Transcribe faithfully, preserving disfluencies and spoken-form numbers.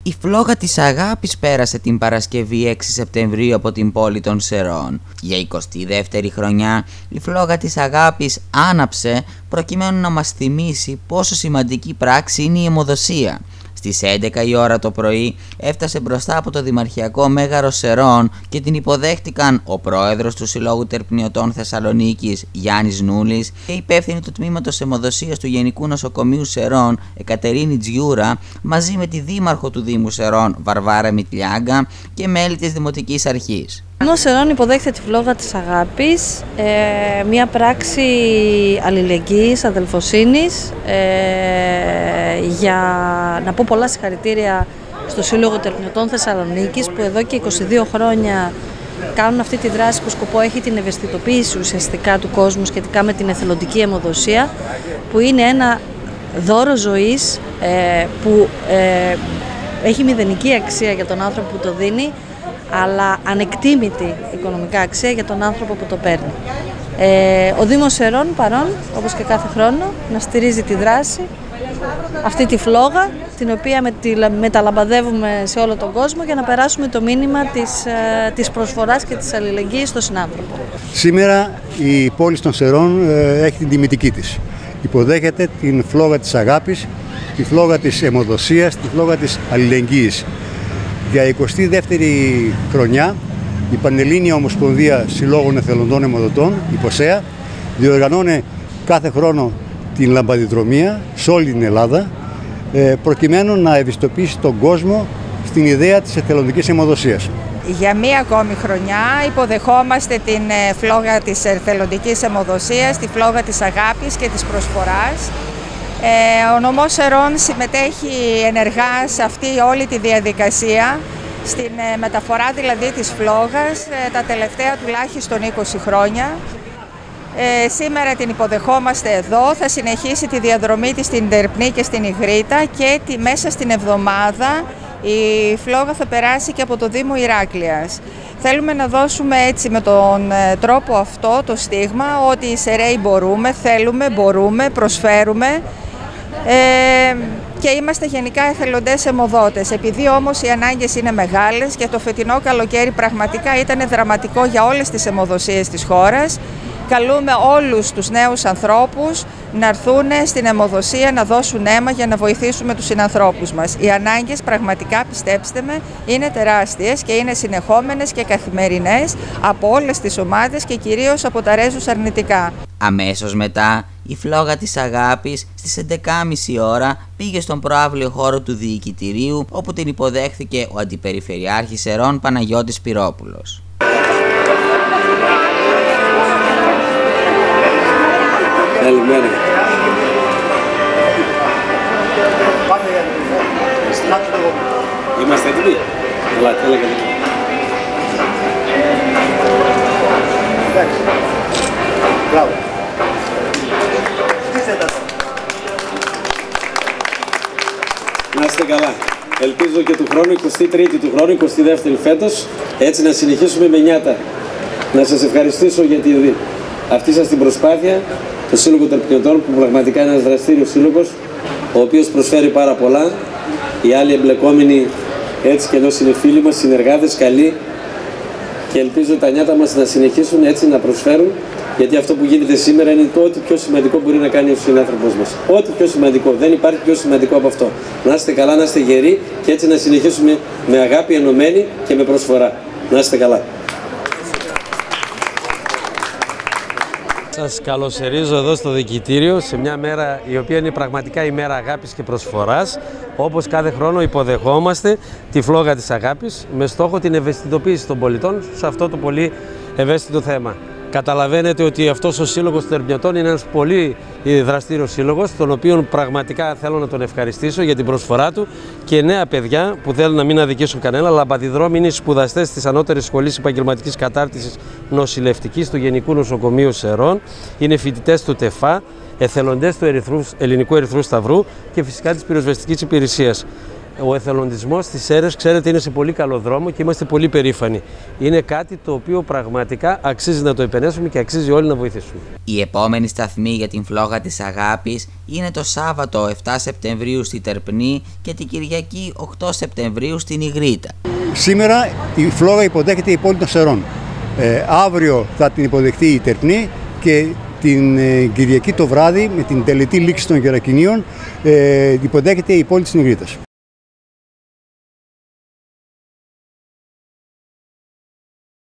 Η φλόγα της αγάπης πέρασε την Παρασκευή έξι Σεπτεμβρίου από την πόλη των Σερών. Για εικοστή δεύτερη χρονιά η φλόγα της αγάπης άναψε προκειμένου να μας θυμίσει πόσο σημαντική πράξη είναι η αιμοδοσία. Στις έντεκα η ώρα το πρωί έφτασε μπροστά από το Δημαρχιακό Μέγαρο Σερών και την υποδέχτηκαν ο πρόεδρος του Συλλόγου Τερπνιωτών Θεσσαλονίκης Γιάννης Νούλης και η υπεύθυνη του τμήματος αιμοδοσίας του Γενικού Νοσοκομείου Σερών Εκατερίνη Τζιούρα, μαζί με τη δήμαρχο του Δήμου Σερών Βαρβάρα Μητλιάγκα και μέλη της Δημοτικής Αρχής. Ο Σερών υποδέχεται τη φλόγα της αγάπης, ε, μια πράξη αλληλεγγύης, αδελφοσύνης, ε, για να πω πολλά συγχαρητήρια στο Σύλλογο Τερπνιωτών Θεσσαλονίκης που εδώ και είκοσι δύο χρόνια κάνουν αυτή τη δράση που σκοπό έχει την ευαισθητοποίηση ουσιαστικά του κόσμου σχετικά με την εθελοντική αιμοδοσία, που είναι ένα δώρο ζωής ε, που ε, έχει μηδενική αξία για τον άνθρωπο που το δίνει, αλλά ανεκτήμητη οικονομικά αξία για τον άνθρωπο που το παίρνει. Ε, ο Δήμος Σερών παρόν, όπως και κάθε χρόνο, να στηρίζει τη δράση, αυτή τη φλόγα, την οποία με τη, μεταλαμπαδεύουμε σε όλο τον κόσμο για να περάσουμε το μήνυμα της, ε, της προσφοράς και της αλληλεγγύης στον συνάνθρωπο. Σήμερα η πόλη των Σερών ε, έχει την τιμητική της. Υποδέχεται την φλόγα της αγάπης, τη φλόγα της αιμοδοσίας, τη φλόγα της αλληλεγγύης. Για εικοστή δεύτερη χρονιά η Πανελλήνια Ομοσπονδία Συλλόγων Εθελοντών Αιμοδοτών, η ΠΟΣΕΑ, διοργανώνει κάθε χρόνο την λαμπαδιδρομία σε όλη την Ελλάδα, προκειμένου να ευαισθητοποιήσει τον κόσμο στην ιδέα της εθελοντικής αιμοδοσίας. Για μία ακόμη χρονιά υποδεχόμαστε την φλόγα της εθελοντικής αιμοδοσίας, τη φλόγα της αγάπης και της προσφοράς. Ο νομός Σερών συμμετέχει ενεργά σε αυτή όλη τη διαδικασία, στην μεταφορά δηλαδή της φλόγας, τα τελευταία τουλάχιστον είκοσι χρόνια. Ε, σήμερα την υποδεχόμαστε εδώ, θα συνεχίσει τη διαδρομή της στην Τερπνή και στην Ιγρήτα και τη, μέσα στην εβδομάδα η φλόγα θα περάσει και από το Δήμο Ηράκλειας. Θέλουμε να δώσουμε έτσι με τον τρόπο αυτό το στίγμα ότι οι Σεραίοι μπορούμε, θέλουμε, μπορούμε, προσφέρουμε ε, και είμαστε γενικά εθελοντές αιμοδότες. Επειδή όμως οι ανάγκες είναι μεγάλες και το φετινό καλοκαίρι πραγματικά ήταν δραματικό για όλες τις αιμοδοσίες της χώρας, καλούμε όλους τους νέους ανθρώπους να έρθουν στην αιμοδοσία να δώσουν αίμα για να βοηθήσουμε τους συνανθρώπους μας. Οι ανάγκες πραγματικά, πιστέψτε με, είναι τεράστιες και είναι συνεχόμενες και καθημερινές από όλες τις ομάδες και κυρίως από τα ρέζους αρνητικά. Αμέσως μετά, η φλόγα της αγάπης στις έντεκα και μισή ώρα πήγε στον προαύλιο χώρο του Διοικητηρίου, όπου την υποδέχθηκε ο Αντιπεριφερειάρχης Σερών Παναγιώτης Πυρόπουλος. Καλημέρα. Είμαστε έτοιμοι. Καλά, καλά, καλά. Μπράβο. Να είστε καλά. Ελπίζω και του χρόνου, εικοστή τρίτη του χρόνου, εικοστή δεύτερη φέτος, έτσι να συνεχίσουμε με νιάτα. Να σας ευχαριστήσω για τη, αυτή σας την προσπάθεια, το Σύλλογο Τερπνιωτών, που πραγματικά είναι ένας δραστήριος σύλλογος, ο οποίος προσφέρει πάρα πολλά. Οι άλλοι εμπλεκόμενοι έτσι και ενώ είναι φίλοι μας, συνεργάτες καλοί, και ελπίζω τα νιάτα μας να συνεχίσουν έτσι να προσφέρουν, γιατί αυτό που γίνεται σήμερα είναι το ό,τι πιο σημαντικό μπορεί να κάνει ο συνάνθρωπος μας. Ό,τι πιο σημαντικό, δεν υπάρχει πιο σημαντικό από αυτό. Να είστε καλά, να είστε γεροί και έτσι να συνεχίσουμε με αγάπη ενωμένοι και με προσφορά. Να είστε καλά. Σας καλωσορίζω εδώ στο Διοικητήριο σε μια μέρα η οποία είναι πραγματικά η μέρα αγάπης και προσφοράς. Όπως κάθε χρόνο υποδεχόμαστε τη φλόγα της αγάπης με στόχο την ευαισθητοποίηση των πολιτών σε αυτό το πολύ ευαίσθητο θέμα. Καταλαβαίνετε ότι αυτός ο Σύλλογος Τερπνιωτών είναι ένας πολύ δραστήριος σύλλογος, τον οποίο πραγματικά θέλω να τον ευχαριστήσω για την προσφορά του, και νέα παιδιά που θέλουν να μην αδικήσουν κανένα, λαμπαδιδρόμοι, είναι σπουδαστές της Ανώτερης Σχολής Επαγγελματικής Κατάρτισης Νοσηλευτικής του Γενικού Νοσοκομείου Σερών, είναι φοιτητές του ΤΕΦΑ, εθελοντές του Ερυθρού, Ελληνικού Ερυθρού Σταυρού και φυσικά της Πυροσβεστικής Υπηρεσίας. Ο εθελοντισμός στις Σέρρες, ξέρετε, είναι σε πολύ καλό δρόμο και είμαστε πολύ περήφανοι. Είναι κάτι το οποίο πραγματικά αξίζει να το επενέσουμε και αξίζει όλοι να βοηθήσουμε. Η επόμενη σταθμή για την φλόγα της αγάπης είναι το Σάββατο επτά Σεπτεμβρίου στη Τερπνή και την Κυριακή οκτώ Σεπτεμβρίου στην Ιγρήτα. Σήμερα η φλόγα υποδέχεται η πόλη των Σερών. Ε, αύριο θα την υποδεχτεί η Τερπνή και την ε, Κυριακή το βράδυ με την τελετή λήξη των Γερακινίων ε, υποδέχεται η πόλη της Ιγρήτας.